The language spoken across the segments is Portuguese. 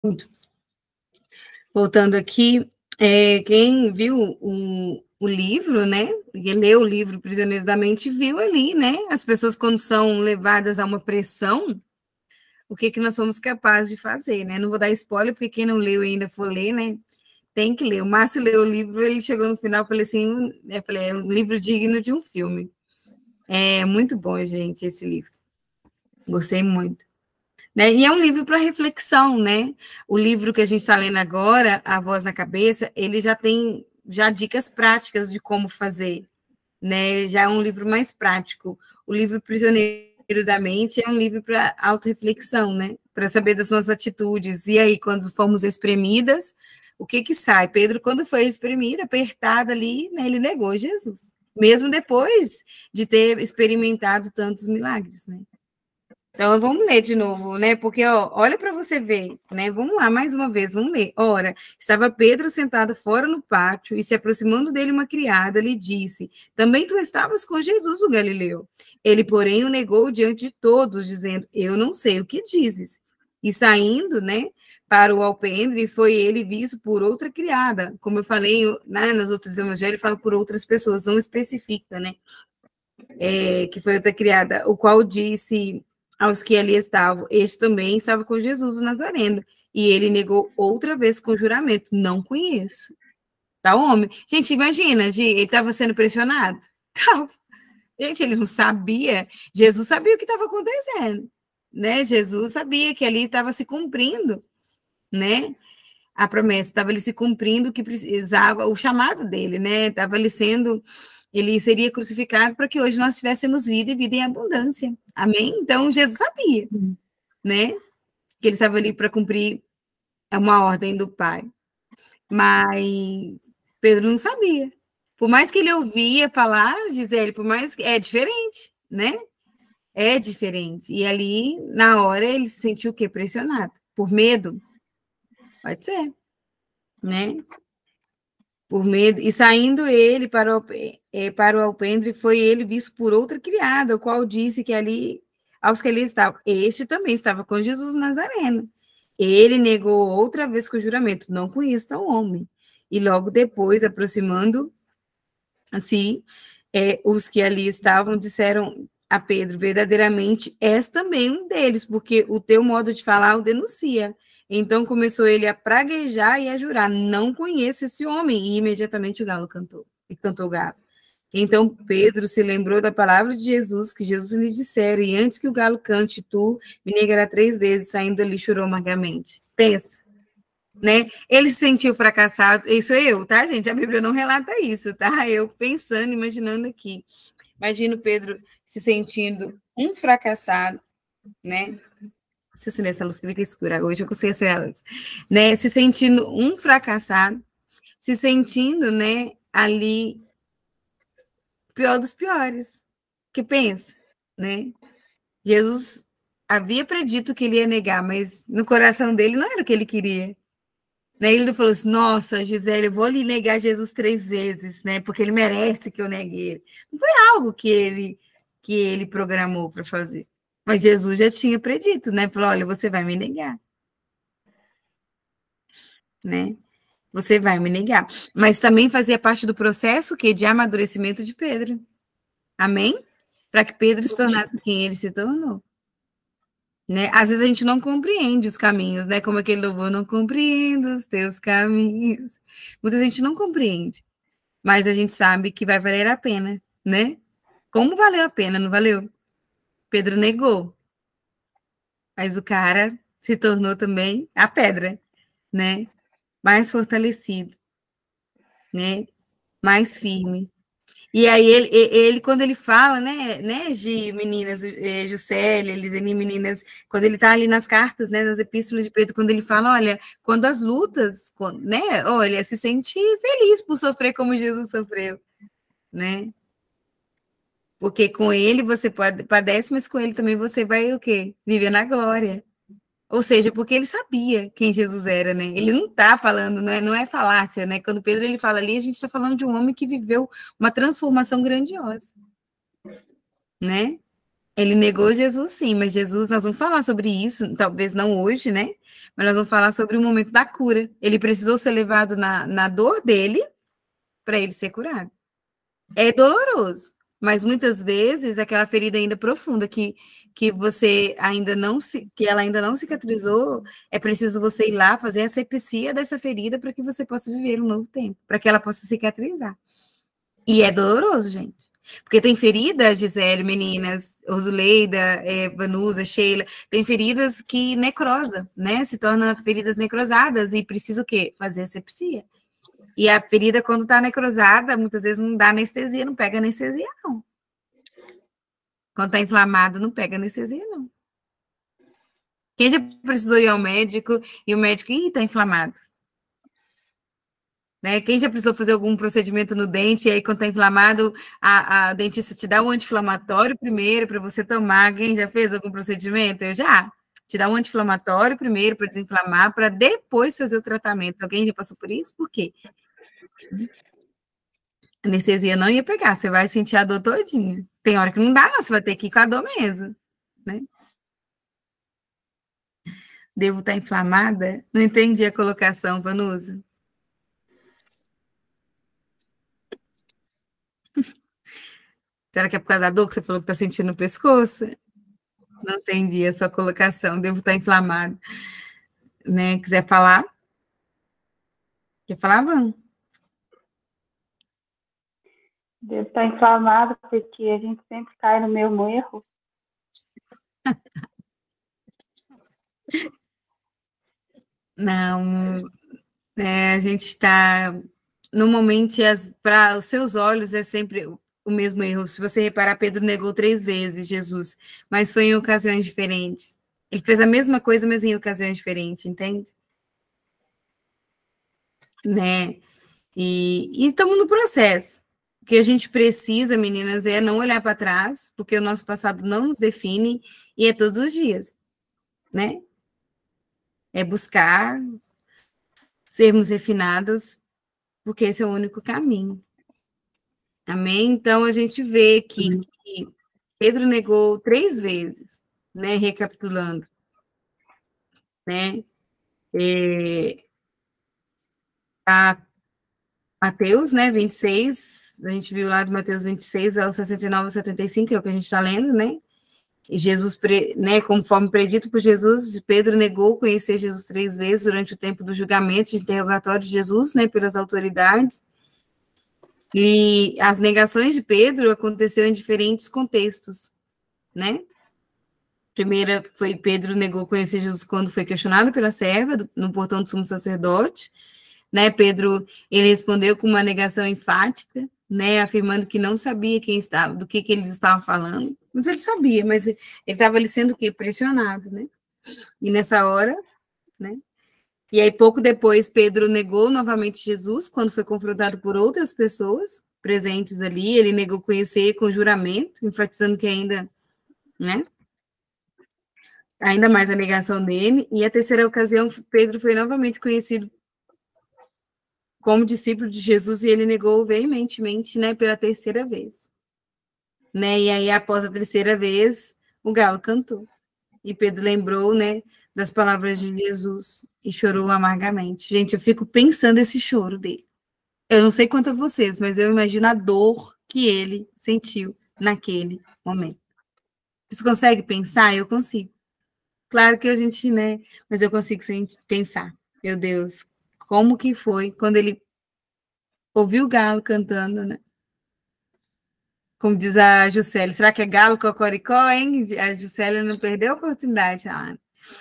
Voltando aqui, quem viu o livro, né? Quem leu o livro Prisioneiros da Mente, viu ali, né? As pessoas, quando são levadas a uma pressão, o que nós somos capazes de fazer, né? Não vou dar spoiler, porque quem não leu e ainda for ler, né? Tem que ler. O Márcio leu o livro, ele chegou no final e falou assim, é um livro digno de um filme. É muito bom, gente, esse livro. Gostei muito. Né? E é um livro para reflexão, né? O livro que a gente está lendo agora, A Voz na Cabeça, ele já tem dicas práticas de como fazer, né? Já é um livro mais prático. O livro Prisioneiro da Mente é um livro para autorreflexão, né? Para saber das nossas atitudes. E aí, quando fomos espremidas, o que sai? Pedro, quando foi espremido, apertado ali, né, ele negou Jesus, mesmo depois de ter experimentado tantos milagres, né? Então, vamos ler de novo, né? Porque, ó, olha para você ver, né? Vamos lá, mais uma vez, vamos ler. Ora, estava Pedro sentado fora no pátio e, se aproximando dele uma criada, lhe disse: Também tu estavas com Jesus, o Galileu. Ele, porém, o negou diante de todos, dizendo: Eu não sei o que dizes. E saindo, né, para o alpendre, foi ele visto por outra criada. Como eu falei, né, nos outros evangelhos, fala por outras pessoas, não especifica, né? Que foi outra criada, o qual disse aos que ali estavam: Este também estava com Jesus o Nazareno. E ele negou outra vez com juramento: Não conheço. Tá, homem? Gente, imagina, ele estava sendo pressionado? Tava. Gente, ele não sabia. Jesus sabia o que estava acontecendo, né? Jesus sabia que ali estava se cumprindo, né? A promessa estava ali se cumprindo, o que precisava, o chamado dele, né? Estava ali sendo, ele seria crucificado para que hoje nós tivéssemos vida e vida em abundância. Amém? Então, Jesus sabia, né? Que ele estava ali para cumprir uma ordem do Pai. Mas Pedro não sabia. Por mais que ele ouvia falar, Gisele, por mais que é diferente, né? É diferente. E ali, na hora, ele se sentiu o quê? Pressionado. Por medo? Pode ser, né? Por medo, e saindo ele para o alpendre, foi ele visto por outra criada, o qual disse que ali, aos que ali estavam, este também estava com Jesus Nazareno. Ele negou outra vez com o juramento: Não conheço tal homem. E logo depois, aproximando assim, os que ali estavam disseram a Pedro: Verdadeiramente és também um deles, porque o teu modo de falar o denuncia. Então começou ele a praguejar e a jurar: Não conheço esse homem. E imediatamente o galo cantou, e cantou o galo. Então Pedro se lembrou da palavra de Jesus, que Jesus lhe dissera: E antes que o galo cante, tu me negará 3 vezes. Saindo ali, chorou amargamente. Pensa, né? Ele se sentiu fracassado. Isso é eu, tá, gente? A Bíblia não relata isso, tá? Eu pensando, imaginando aqui. Imagino Pedro se sentindo um fracassado, né? Deixa eu acender essa luz que fica escura. Hoje eu consigo acender a luz. Né? Se sentindo um fracassado, se sentindo, né, ali, pior dos piores. Que pensa, né? Jesus havia predito que ele ia negar, mas no coração dele não era o que ele queria. Né? Ele falou assim: Nossa, Gisele, eu vou lhe negar Jesus 3 vezes, né? Porque ele merece que eu negue ele. Não foi algo que ele programou para fazer. Mas Jesus já tinha predito, né? Falou: Olha, você vai me negar, né? Você vai me negar. Mas também fazia parte do processo que de amadurecimento de Pedro. Amém? Para que Pedro se tornasse quem ele se tornou. Né? Às vezes a gente não compreende os caminhos, né? Como aquele louvor: Não compreendo os teus caminhos. Muita gente não compreende. Mas a gente sabe que vai valer a pena, né? Como valeu a pena, não valeu? Pedro negou, mas o cara se tornou também a pedra, né? Mais fortalecido, né? Mais firme. E aí ele quando ele fala, né, de meninas, Juscelia, Elisene, meninas, quando ele está ali nas cartas, né, nas epístolas de Pedro, quando ele fala: Olha, quando as lutas, né, olha, se sente feliz por sofrer como Jesus sofreu, né? Porque com ele você padece, mas com ele também você vai o quê? Viver na glória. Ou seja, porque ele sabia quem Jesus era, né? Ele não está falando, não é falácia, né? Quando Pedro ele fala ali, a gente está falando de um homem que viveu uma transformação grandiosa, né? Ele negou Jesus, sim, mas Jesus, nós vamos falar sobre isso, talvez não hoje, né? Mas nós vamos falar sobre o momento da cura. Ele precisou ser levado na dor dele para ele ser curado. É doloroso, mas muitas vezes aquela ferida ainda profunda que você ainda não que ela ainda não cicatrizou, é preciso você ir lá fazer a asepsia dessa ferida para que você possa viver um novo tempo, para que ela possa cicatrizar. E é doloroso, gente. Porque tem feridas, Gisele, meninas, Rosuleida, Vanusa, Sheila, tem feridas que necrosa, né? Se tornam feridas necrosadas e precisa o quê? Fazer asepsia. E a ferida, quando está necrosada, muitas vezes não dá anestesia, não pega anestesia, não. Quando está inflamado, não pega anestesia, não. Quem já precisou ir ao médico e o médico, está inflamado? Né? Quem já precisou fazer algum procedimento no dente, e aí quando está inflamado, a dentista te dá um anti-inflamatório primeiro para você tomar. Quem já fez algum procedimento? Eu já. Te dá um anti-inflamatório primeiro para desinflamar, para depois fazer o tratamento. Alguém já passou por isso? Por quê? A anestesia não ia pegar, você vai sentir a dor todinha. Tem hora que não dá, não, você vai ter que ir com a dor mesmo, né? Devo estar inflamada? Não entendi a colocação, Vanusa. Será que é por causa da dor que você falou que está sentindo no pescoço? Não entendi a sua colocação. Devo estar inflamada. Né? Quiser falar? Quer falar, Van? Devo estar inflamado porque a gente sempre cai no mesmo erro. Não, a gente está... Normalmente, para os seus olhos, é sempre o mesmo erro. Se você reparar, Pedro negou 3 vezes Jesus, mas foi em ocasiões diferentes. Ele fez a mesma coisa, mas em ocasiões diferentes, entende? Né? E estamos no processo. O que a gente precisa, meninas, é não olhar para trás, porque o nosso passado não nos define, e é todos os dias, né? É buscar sermos refinadas, porque esse é o único caminho. Amém? Então, a gente vê que Pedro negou 3 vezes, né? Recapitulando, né? A Mateus, né? 26, a gente viu lá de Mateus 26 ao 69 ao 75, é o que a gente está lendo, né? E Jesus, né, conforme predito por Jesus, Pedro negou conhecer Jesus 3 vezes durante o tempo do julgamento, de interrogatório de Jesus, né, pelas autoridades. E as negações de Pedro aconteceram em diferentes contextos, né? Primeira foi Pedro negou conhecer Jesus quando foi questionado pela serva no portão do sumo sacerdote, né? Pedro, ele respondeu com uma negação enfática, né, afirmando que não sabia quem estava, do que eles estavam falando, mas ele sabia, mas ele estava ali sendo o quê? Pressionado, né? E nessa hora, né? E aí pouco depois Pedro negou novamente Jesus quando foi confrontado por outras pessoas presentes ali, ele negou conhecer com juramento, enfatizando que ainda, né? Ainda mais a negação dele. E a terceira ocasião, Pedro foi novamente conhecido como discípulo de Jesus, e ele negou veementemente, né, pela terceira vez. Né? E aí, após a terceira vez, o galo cantou. E Pedro lembrou, né, das palavras de Jesus e chorou amargamente. Gente, eu fico pensando esse choro dele. Eu não sei quanto a vocês, mas eu imagino a dor que ele sentiu naquele momento. Vocês conseguem pensar? Eu consigo. Claro que a gente, né, mas eu consigo pensar. Meu Deus, como que foi quando ele ouviu o galo cantando, né? Como diz a Juscelia, será que é galo cocoricó, hein? A Juscelia não perdeu a oportunidade, lá.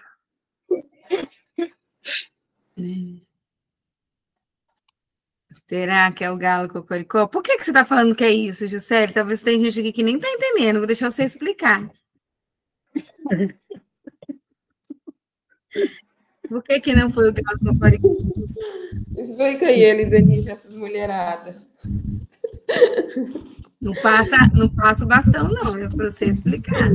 Será que é o galo cocoricó? Por que você está falando que é isso, Juscelia? Talvez tem gente aqui que nem está entendendo. Vou deixar você explicar. Por que não foi o galo cocoricó? Explica aí, Elisângela, essas mulheradas. Não passa o bastão, não, é para você explicar.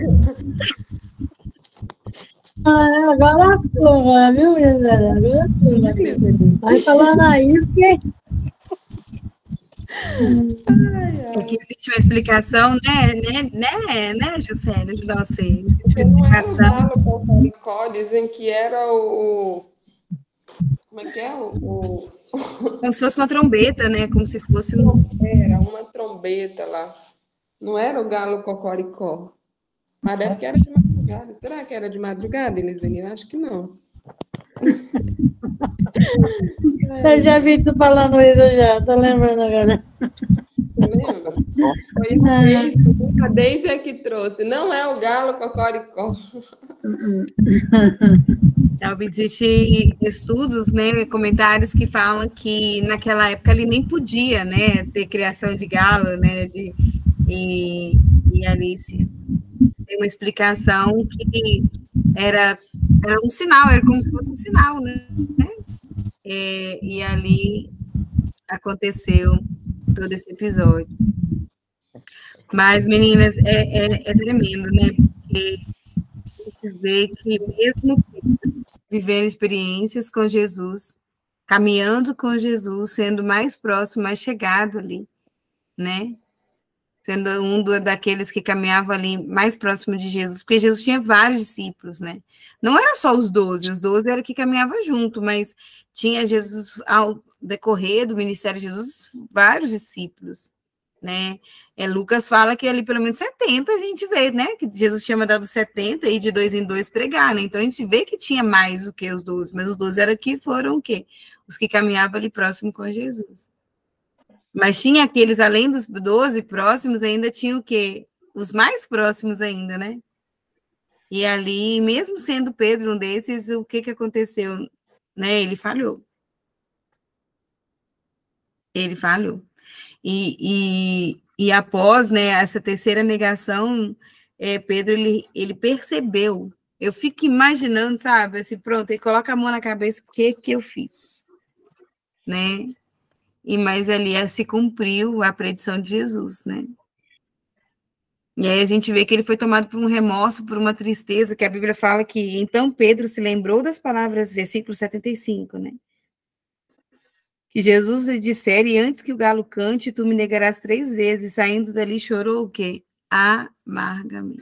Agora lascou, viu, Gisele? Vai falando aí, porque... Porque existe uma explicação, né, Juscelio, de você? Existe Porque uma não era o explicação. galo cocoricó, dizem que era o. Como é que é? Como se fosse uma trombeta, né? Como se fosse Era uma trombeta lá. Não era o galo cocoricó. Mas deve que era de madrugada. Será que era de madrugada, Elisane? Eu acho que não. Eu já vi tu falando isso já, tô lembrando agora. Você lembra? Foi a Deise é que trouxe. Não é o galo cocoricó. Existem estudos, né, comentários que falam que naquela época ele nem podia, né, ter criação de galo, né, e ali tem uma explicação que era um sinal, era como se fosse um sinal, né, e ali aconteceu todo esse episódio. Mas, meninas, é tremendo, né, porque a gente vê que mesmo vivendo experiências com Jesus, caminhando com Jesus, sendo mais próximo, mais chegado ali, né? Sendo daqueles que caminhava ali mais próximo de Jesus, porque Jesus tinha vários discípulos, né? Não eram só os 12 eram que caminhavam junto, mas tinha Jesus, ao decorrer do ministério de Jesus, vários discípulos, né? Lucas fala que ali pelo menos 70 a gente vê, né? Que Jesus tinha mandado 70 e de 2 em 2 pregar, né? Então a gente vê que tinha mais do que os 12, mas os 12 eram que foram o quê? Os que caminhavam ali próximo com Jesus. Mas tinha aqueles, além dos 12 próximos, ainda tinha o quê? Os mais próximos ainda, né? E ali, mesmo sendo Pedro um desses, o que aconteceu? Né? Ele falhou. Ele falhou. E após, né, essa terceira negação, Pedro, ele percebeu. Eu fico imaginando, sabe, assim, pronto, ele coloca a mão na cabeça, o que eu fiz? Né? Mas ali se cumpriu a predição de Jesus, né? E aí a gente vê que ele foi tomado por um remorso, por uma tristeza, que a Bíblia fala que, então Pedro se lembrou das palavras, versículo 75, né? Que Jesus lhe dissera, e antes que o galo cante, tu me negarás 3 vezes. Saindo dali, chorou o quê? Amargamente.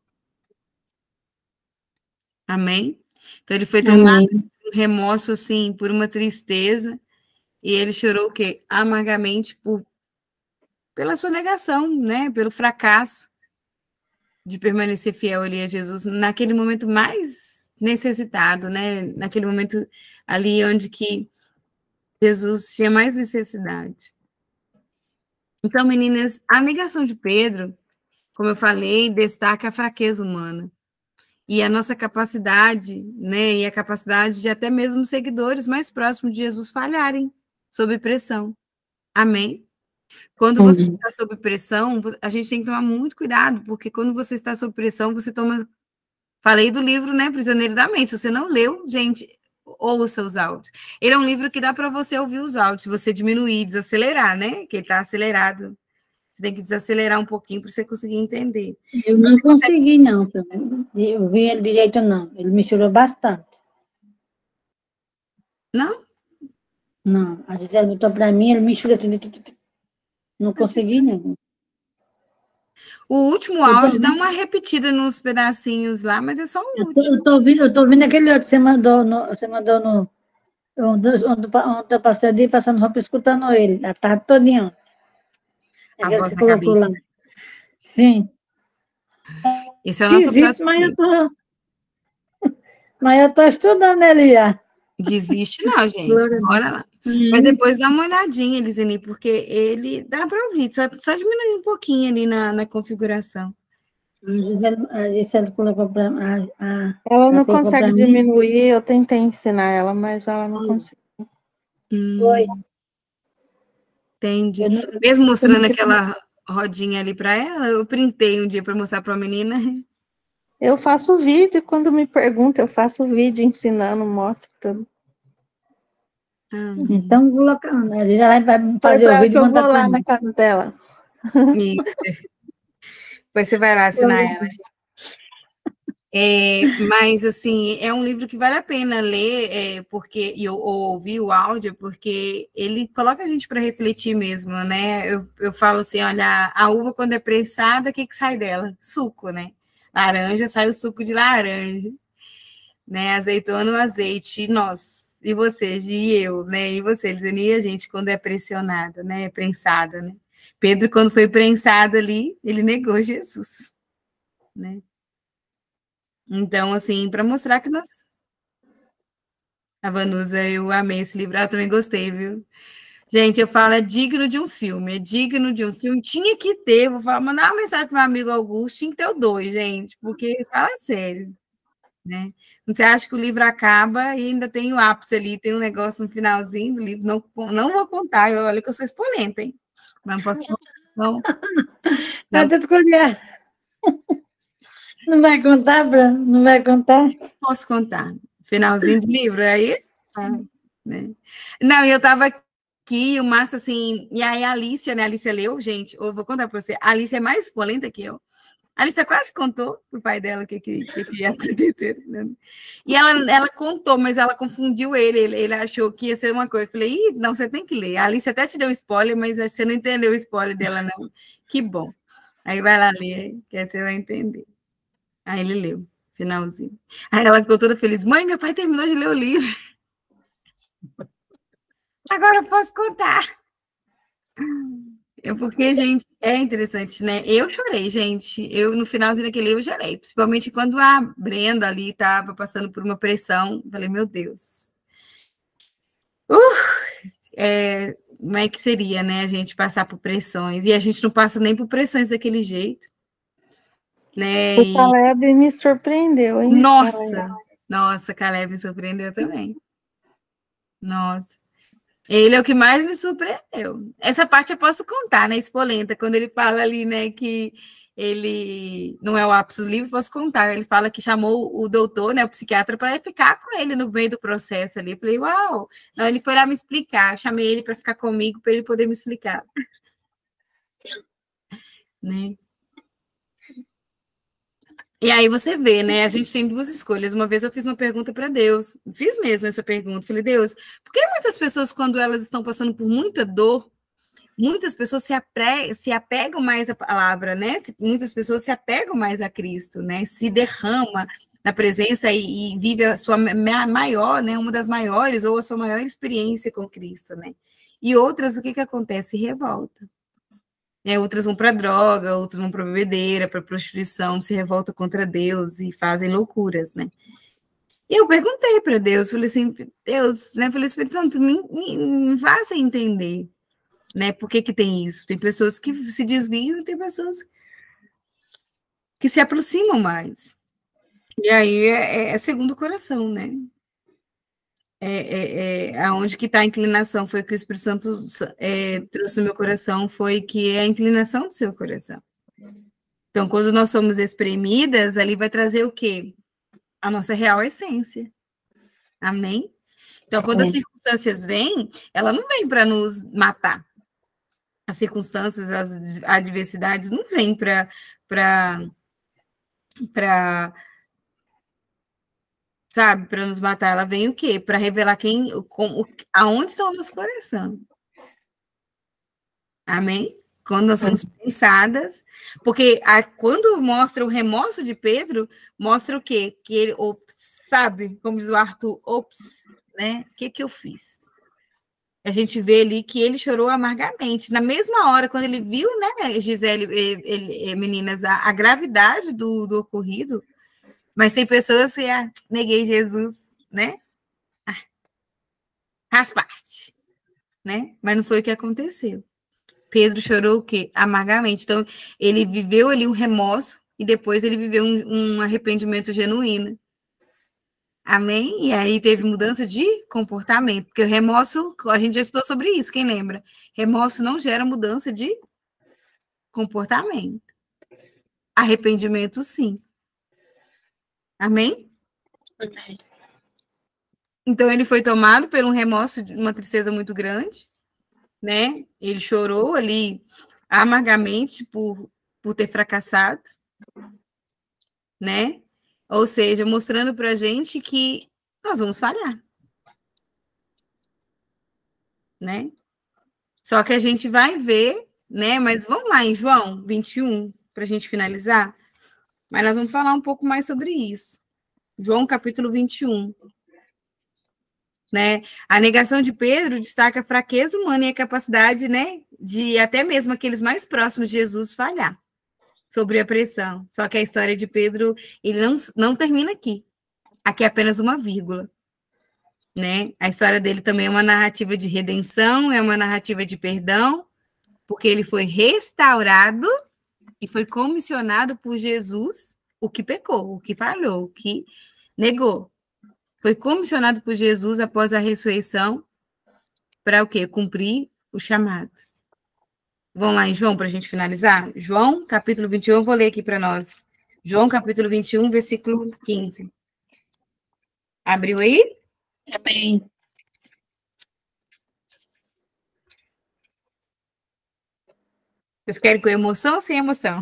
Amém? Então, ele foi tomado por um remorso, assim, por uma tristeza, e ele chorou o quê? Amargamente pela sua negação, né? Pelo fracasso de permanecer fiel ali a Jesus, naquele momento mais necessitado, né? Naquele momento ali onde que Jesus tinha mais necessidade. Então, meninas, a negação de Pedro, como eu falei, destaca a fraqueza humana e a nossa capacidade, né? E a capacidade de até mesmo seguidores mais próximos de Jesus falharem sob pressão. Amém? Quando você está sob pressão, a gente tem que tomar muito cuidado, porque quando você está sob pressão, você toma. Falei do livro, né? Prisioneiro da Mente. Se você não leu, gente, ouça os áudios. Ele é um livro que dá para você ouvir os áudios, se você diminuir, desacelerar, né? Que ele está acelerado. Você tem que desacelerar um pouquinho para você conseguir entender. Eu não consegui, não. Eu vi ele direito, não. Ele me chorou bastante. Não? Não. A Gisele botou para mim, ele me chorou. Não consegui, não. O último áudio dá uma repetida nos pedacinhos lá, mas é só o último. Eu tô ouvindo aquele outro que você mandou no... Ontem eu passei o dia passando roupa escutando ele, a tarde todinha. A voz na cabeça. Lá. Sim. Esse é o nosso próximo. Mas eu tô estudando ele já. Desiste não, gente. Bora lá. Mas depois dá uma olhadinha, Elisane, porque ele dá para ouvir. Só diminuir um pouquinho ali na configuração. A Gisele colocou para ela não consegue diminuir, eu tentei ensinar ela, mas ela não conseguiu. Foi. Entendi. Mesmo mostrando aquela rodinha ali para ela, eu printei um dia para mostrar para a menina. Eu faço vídeo, quando me perguntam, eu faço vídeo ensinando, mostro tudo. Então, colocando, ele já vai fazer o vídeo. Eu vou lá na casa dela. Depois você vai lá assinar ela. Mas, assim, é um livro que vale a pena ler, porque, ou ouvir o áudio, porque ele coloca a gente para refletir mesmo, né? Eu falo assim, olha, a uva quando é prensada, o que sai dela? Suco, né? Laranja, sai o suco de laranja, né? Azeitona, o azeite, nós, e vocês, e eu, né? E você, Elisane, e a gente quando é pressionada, né? Prensada, né? Pedro, quando foi prensado ali, ele negou Jesus, né? Então, assim, para mostrar que nós. A Vanusa, eu amei esse livro, eu também gostei, viu? Gente, eu falo, é digno de um filme, é digno de um filme, tinha que ter, vou falar, mandar uma mensagem para meu amigo Augusto, tinha que ter o 2, gente, porque fala sério, né? Você acha que o livro acaba e ainda tem o ápice ali, tem um negócio no finalzinho do livro, não vou contar, olha que eu sou espolenta, hein? Mas não posso contar, não Tá tudo colher. Não vai contar, Bruno? Não vai contar? posso contar. Finalzinho do livro, aí, né? Não, eu estava aqui, o Márcio, assim, e aí a Alicia, né? A Alicia leu, gente, eu vou contar para você, a Alicia é mais polenta que eu. A Alicia quase contou pro pai dela o que ia acontecer. Né? E ela contou, mas ela confundiu ele achou que ia ser uma coisa. Eu falei, não, você tem que ler. A Alicia até te deu spoiler, mas você não entendeu o spoiler dela, não. Que bom. Aí vai lá ler, que aí você vai entender. Aí ele leu, finalzinho. Aí ela ficou toda feliz. Mãe, meu pai terminou de ler o livro. Agora eu posso contar. Porque, gente, é interessante, né? Eu chorei, gente. Eu, no finalzinho daquele livro, eu chorei. Principalmente quando a Brenda ali estava passando por uma pressão. Falei, meu Deus. Como é que seria, né? A gente passar por pressões. E a gente não passa nem por pressões daquele jeito. Né? O Caleb me surpreendeu, hein? Nossa, Caleb me surpreendeu também. Nossa. Ele é o que mais me surpreendeu. Essa parte eu posso contar, né, Espolenta, quando ele fala ali, né, que ele não é o ápice do livro, posso contar. Ele fala que chamou o doutor, né, o psiquiatra, para ficar com ele no meio do processo ali. Eu falei, uau! Não, ele foi lá me explicar. Eu chamei ele para ficar comigo, para ele poder me explicar. Né? E aí você vê, né? A gente tem duas escolhas. Uma vez eu fiz uma pergunta para Deus, fiz mesmo essa pergunta. Falei, Deus, por que muitas pessoas, quando elas estão passando por muita dor, muitas pessoas se apegam mais à palavra, né? Muitas pessoas se apegam mais a Cristo, né? Se derrama na presença e vive a sua maior, né? Uma das maiores ou a sua maior experiência com Cristo, né? E outras, o que acontece? Revolta. Né? Outras vão para droga, outras vão para bebedeira, para prostituição, se revoltam contra Deus e fazem loucuras, né? E eu perguntei para Deus, falei assim, Deus, né? Falei, Espírito Santo, me faça entender, né? Por que tem isso? Tem pessoas que se desviam e tem pessoas que se aproximam mais. E aí é segundo o coração, né? Aonde que está a inclinação, foi o que o Espírito Santo trouxe no meu coração, foi que é a inclinação do seu coração. Então, quando nós somos espremidas, ali vai trazer o quê? A nossa real essência. Amém? Então, quando as circunstâncias vêm, ela não vem para nos matar. As circunstâncias, as adversidades não vêm para sabe, para nos matar. Ela vem o quê? Para revelar aonde está o nosso coração. Amém? Quando nós somos pensadas, porque quando mostra o remorso de Pedro, mostra o quê? Que ele, sabe, como diz o Arthur, né? O que eu fiz? A gente vê ali que ele chorou amargamente. Na mesma hora, quando ele viu, né, Gisele, meninas, a gravidade do ocorrido, mas tem pessoas que neguei Jesus, né? Faz parte, né? Mas não foi o que aconteceu. Pedro chorou o quê? Amargamente. Então, ele viveu ali um remorso e depois ele viveu um arrependimento genuíno. Amém? E aí teve mudança de comportamento, porque o remorso, a gente já estudou sobre isso, quem lembra? Remorso não gera mudança de comportamento. Arrependimento, sim. Amém? Amém. Então, ele foi tomado por um remorso, uma tristeza muito grande, né? Ele chorou ali amargamente por ter fracassado, né? Ou seja, mostrando para a gente que nós vamos falhar, né? Só que a gente vai ver, né? Mas vamos lá em João 21, para a gente finalizar. Mas nós vamos falar um pouco mais sobre isso. João capítulo 21. Né? A negação de Pedro destaca a fraqueza humana e a capacidade, né, de até mesmo aqueles mais próximos de Jesus falhar sobre a pressão. Só que a história de Pedro, ele não termina aqui. Aqui é apenas uma vírgula. Né? A história dele também é uma narrativa de redenção, é uma narrativa de perdão, porque ele foi restaurado e foi comissionado por Jesus, o que pecou, o que falhou, o que negou. Foi comissionado por Jesus após a ressurreição para o quê? Cumprir o chamado. Vamos lá em João para a gente finalizar? João, capítulo 21, eu vou ler aqui para nós. João, capítulo 21, versículo 15. Abriu aí? Amém. Vocês querem com emoção ou sem emoção?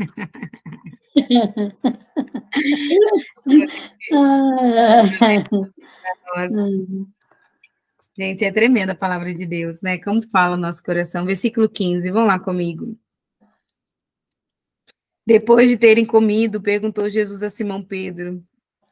Gente, é tremenda a palavra de Deus, né? Como fala o nosso coração. Versículo 15, vão lá comigo. Depois de terem comido, perguntou Jesus a Simão Pedro: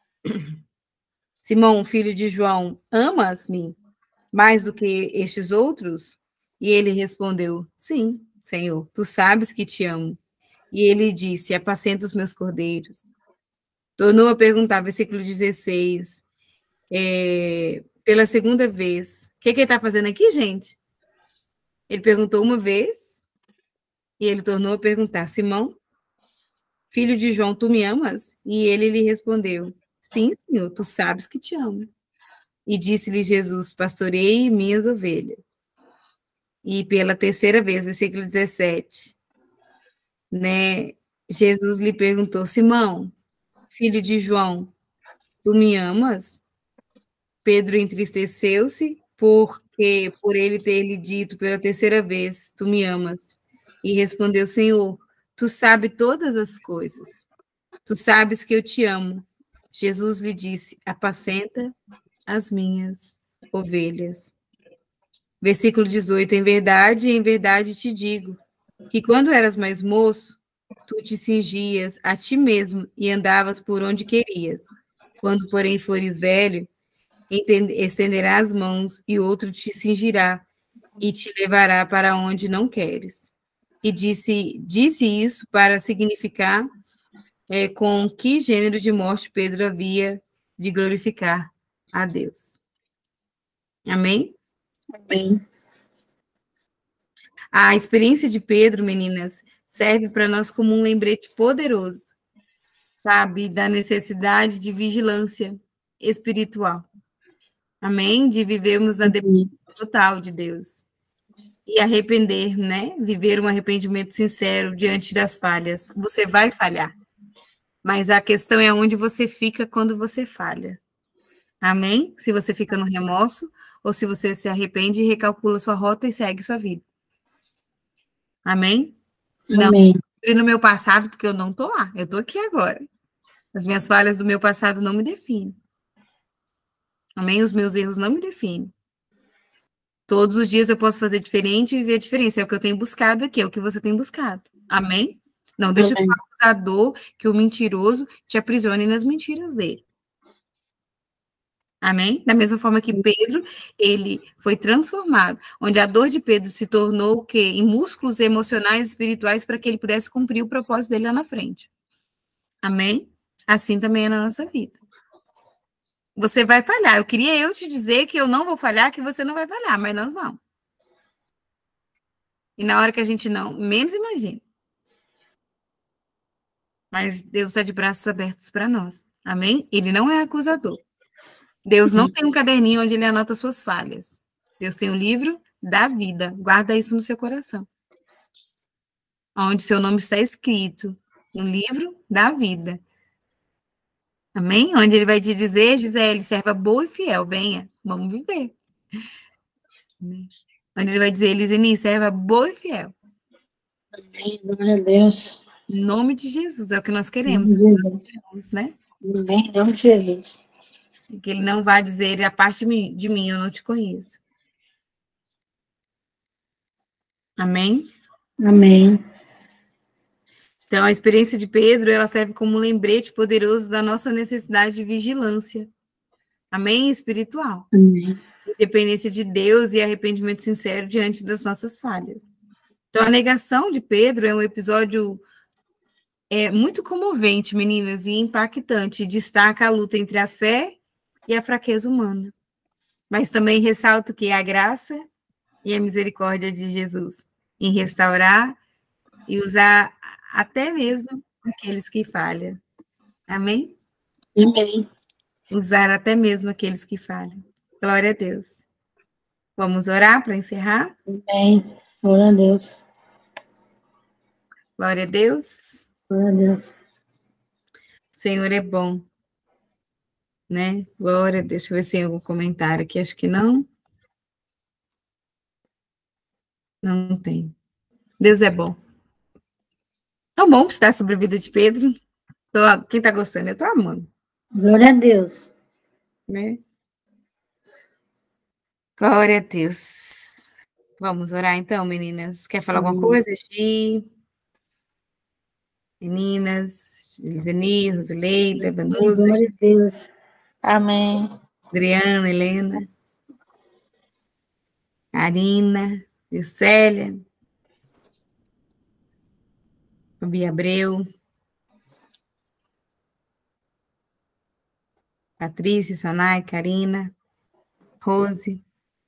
Simão, filho de João, amas-me mais do que estes outros? E ele respondeu: Sim, Senhor, tu sabes que te amo. E ele disse: Apacenta os meus cordeiros. Tornou a perguntar, versículo 16, pela segunda vez. O que ele está fazendo aqui, gente? Ele perguntou uma vez, e ele tornou a perguntar: Simão, filho de João, tu me amas? E ele lhe respondeu: Sim, Senhor, tu sabes que te amo. E disse-lhe Jesus: Pastorei minhas ovelhas. E pela terceira vez, versículo 17, né? Jesus lhe perguntou: Simão, filho de João, tu me amas? Pedro entristeceu-se porque por ele ter lhe dito pela terceira vez: Tu me amas. E respondeu: Senhor, tu sabes todas as coisas. Tu sabes que eu te amo. Jesus lhe disse: Apacenta as minhas ovelhas. Versículo 18: em verdade te digo, que quando eras mais moço, tu te cingias a ti mesmo e andavas por onde querias. Quando, porém, fores velho, estenderás as mãos e outro te cingirá e te levará para onde não queres. E disse isso para significar com que gênero de morte Pedro havia de glorificar a Deus. Amém? Amém. A experiência de Pedro, meninas, serve para nós como um lembrete poderoso, sabe, da necessidade de vigilância espiritual. Amém? De vivermos na dependência total de Deus. E arrepender, né? Viver um arrependimento sincero diante das falhas. Você vai falhar. Mas a questão é onde você fica quando você falha. Amém? Se você fica no remorso, ou se você se arrepende e recalcula sua rota e segue sua vida. Amém? Amém. Não no meu passado, porque eu não estou lá. Eu estou aqui agora. As minhas falhas do meu passado não me definem. Amém? Os meus erros não me definem. Todos os dias eu posso fazer diferente e viver a diferença. É o que eu tenho buscado aqui, é o que você tem buscado. Amém? Não deixa que o acusador, que o mentiroso te aprisione nas mentiras dele. Amém? Da mesma forma que Pedro, ele foi transformado, onde a dor de Pedro se tornou o quê? Em músculos emocionais e espirituais para que ele pudesse cumprir o propósito dele lá na frente. Amém? Assim também é na nossa vida. Você vai falhar. Eu queria te dizer que eu não vou falhar, que você não vai falhar, mas nós vamos. E na hora que a gente não, menos imagina. Mas Deus está de braços abertos para nós. Amém? Ele não é acusador. Deus não tem um caderninho onde ele anota suas falhas. Deus tem um livro da vida. Guarda isso no seu coração. Onde seu nome está escrito. Um livro da vida. Amém? Onde ele vai te dizer, Gisele, serva boa e fiel, venha, vamos viver. Onde ele vai dizer, Eliseni, serva boa e fiel. Amém, glória a Deus. Em nome de Jesus, é o que nós queremos, né? Amém, em nome de Jesus. Que ele não vai dizer, a parte de mim, eu não te conheço. Amém? Amém. Então, a experiência de Pedro, ela serve como um lembrete poderoso da nossa necessidade de vigilância. Amém? Espiritual. Amém. Dependência de Deus e arrependimento sincero diante das nossas falhas. Então, a negação de Pedro é um episódio muito comovente, meninas, e impactante. Destaca a luta entre a fé e a fraqueza humana. Mas também ressalto que a graça e a misericórdia de Jesus em restaurar e usar até mesmo aqueles que falham. Amém? Amém. Usar até mesmo aqueles que falham. Glória a Deus. Vamos orar para encerrar? Amém. Glória a Deus. Glória a Deus. Glória a Deus. O Senhor é bom, né? Glória, deixa eu ver se tem algum comentário aqui, acho que não. Não tem. Deus é bom. Tão bom estar sobre a vida de Pedro. Quem está gostando, eu estou amando, Glória a Deus. né? Glória a Deus. Vamos orar então, meninas. Quer falar alguma coisa, Gi? Meninas, Zeni, Rosuleida, Vanusa, Glória a Deus. Amém. Adriana, Helena, Karina, Juscelia, Fabi Abreu, Patrícia, Sanai, Karina, Rose.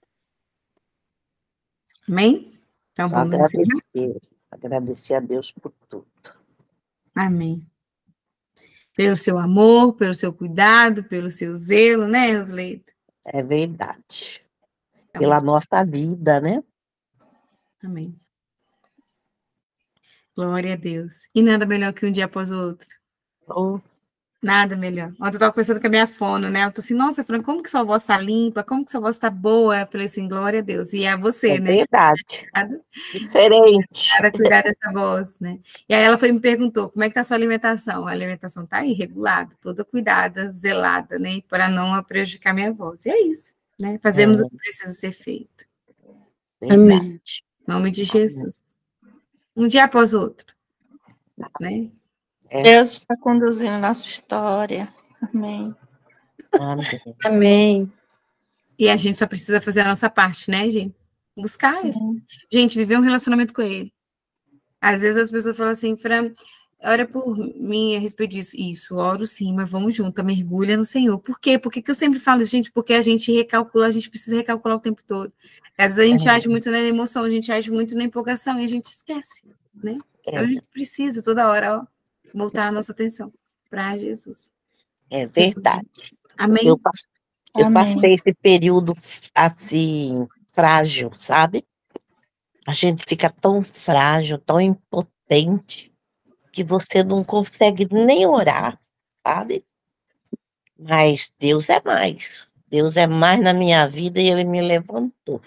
Amém? Então Só vamos encerrar. agradecer a Deus por tudo. Amém. Pelo seu amor, pelo seu cuidado, pelo seu zelo, né, Rosleita? É verdade. Então, Pela nossa vida, né? amém. Glória a Deus. E nada melhor que um dia após o outro. Oh, Nada melhor. Ontem eu estava conversando com a minha fono, né? Ela falou assim, nossa, Fran, como que sua voz está limpa? Como que sua voz está boa? Eu falei assim, glória a Deus. E é você, é né? verdade. Diferente. Para cuidar dessa voz, né? E aí ela me perguntou, como é que está a sua alimentação? A alimentação está aí, regulada, toda cuidada, zelada, né? Para não prejudicar minha voz. E é isso, né? Fazemos o que precisa ser feito. Verdade. Amém. Em nome de Jesus. Um dia após o outro, né? Deus está conduzindo nossa história. Amém. Amém. Amém. E a gente só precisa fazer a nossa parte, né, gente? Buscar ele. Sim. Gente, viver um relacionamento com ele. Às vezes as pessoas falam assim, Fran, ora por mim a respeito disso. Isso, oro sim, mas vamos junto, mergulha no Senhor. Por quê? Por que eu sempre falo, gente? Porque a gente recalcula, a gente precisa recalcular o tempo todo. Às vezes a gente age muito na emoção, a gente age muito na empolgação e a gente esquece, né? Então a gente precisa toda hora, ó, voltar a nossa atenção para Jesus. É verdade. Amém? Eu Amém. passei esse período assim, frágil, sabe? A gente fica tão frágil, tão impotente, que você não consegue nem orar, sabe? Mas Deus é mais. Deus é mais na minha vida e Ele me levantou.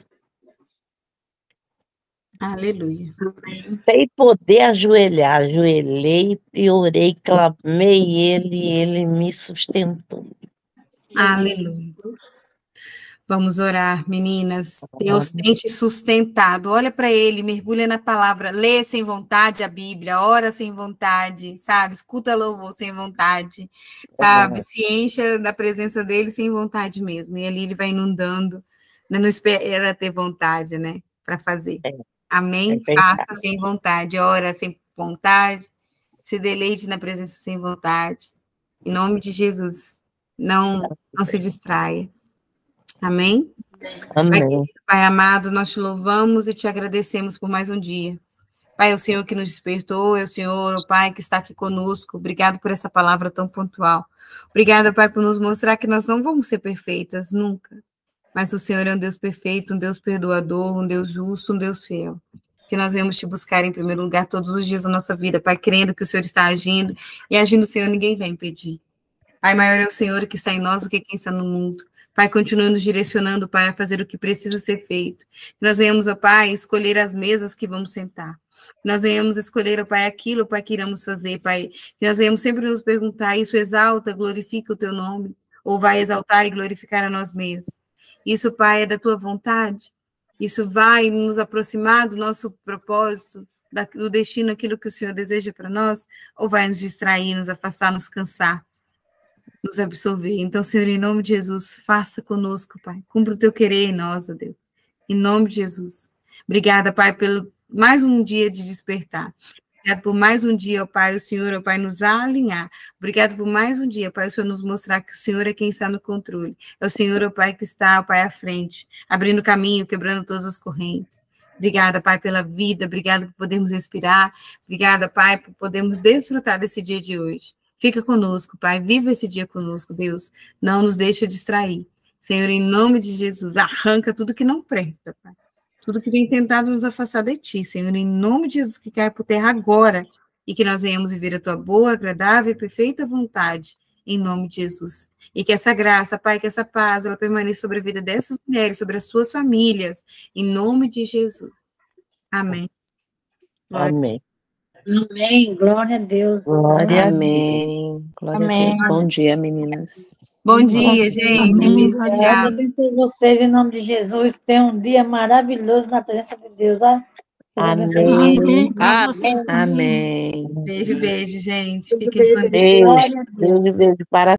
Aleluia. Sem poder ajoelhar, ajoelhei e orei, clamei Ele e Ele me sustentou. Aleluia. Vamos orar, meninas. Deus tem te sustentado. Olha para ele, mergulha na palavra, lê sem vontade a Bíblia, ora sem vontade, sabe? Escuta louvor sem vontade, sabe? Se encha da presença dele sem vontade mesmo. E ali ele vai inundando, né? Não espera ter vontade, né? Para fazer. Amém? Faça sem vontade, ora sem vontade, se deleite na presença sem vontade. Em nome de Jesus, não se distraia. Amém? Amém. Pai amado, nós te louvamos e te agradecemos por mais um dia. Pai, é o Senhor que nos despertou, é o Senhor, o Pai, que está aqui conosco. Obrigado por essa palavra tão pontual. Obrigada, Pai, por nos mostrar que nós não vamos ser perfeitas, nunca. Mas o Senhor é um Deus perfeito, um Deus perdoador, um Deus justo, um Deus fiel. Que nós venhamos te buscar em primeiro lugar todos os dias da nossa vida, Pai, crendo que o Senhor está agindo, e agindo o Senhor, ninguém vai impedir. Pai, maior é o Senhor que está em nós do que quem está no mundo. Pai, continue nos direcionando, Pai, a fazer o que precisa ser feito. Que nós venhamos, ó Pai, escolher as mesas que vamos sentar. Nós venhamos escolher, ó Pai, aquilo, Pai, que iremos fazer, Pai. Que nós venhamos sempre nos perguntar, isso exalta, glorifica o teu nome, ou vai exaltar e glorificar a nós mesmos. Isso, Pai, é da tua vontade. Isso vai nos aproximar do nosso propósito, do destino, aquilo que o Senhor deseja para nós, ou vai nos distrair, nos afastar, nos cansar, nos absorver. Então, Senhor, em nome de Jesus, faça conosco, Pai. Cumpra o teu querer em nós, ó Deus. Em nome de Jesus. Obrigada, Pai, pelo mais um dia de despertar. Obrigado por mais um dia, ó Pai, o Senhor, ó Pai, nos alinhar. Obrigado por mais um dia, Pai, o Senhor nos mostrar que o Senhor é quem está no controle. É o Senhor, ó Pai, que está, ó Pai, à frente, abrindo caminho, quebrando todas as correntes. Obrigada, Pai, pela vida. Obrigada por podermos respirar. Obrigada, Pai, por podermos desfrutar desse dia de hoje. Fica conosco, Pai. Viva esse dia conosco, Deus. Não nos deixa distrair. Senhor, em nome de Jesus, arranca tudo que não presta, Pai. Tudo que tem tentado nos afastar de Ti, Senhor, em nome de Jesus, que cai por terra agora, e que nós venhamos viver a Tua boa, agradável e perfeita vontade, em nome de Jesus. E que essa graça, Pai, que essa paz, ela permaneça sobre a vida dessas mulheres, sobre as suas famílias, em nome de Jesus. Amém. Amém. Amém. Glória a Deus. Glória a Deus. Amém. Glória Amém. a Deus. Bom dia, meninas. Bom dia, gente. Amém. Dia Deus especial. abençoe vocês em nome de Jesus. Tenham um dia maravilhoso na presença de Deus. Ó. Deus abençoe Amém. vocês. Pra vocês também. Amém. Beijo, beijo, gente. Beijo, Fiquem com beijo. Deus. Beijo, Glória a Deus. beijo para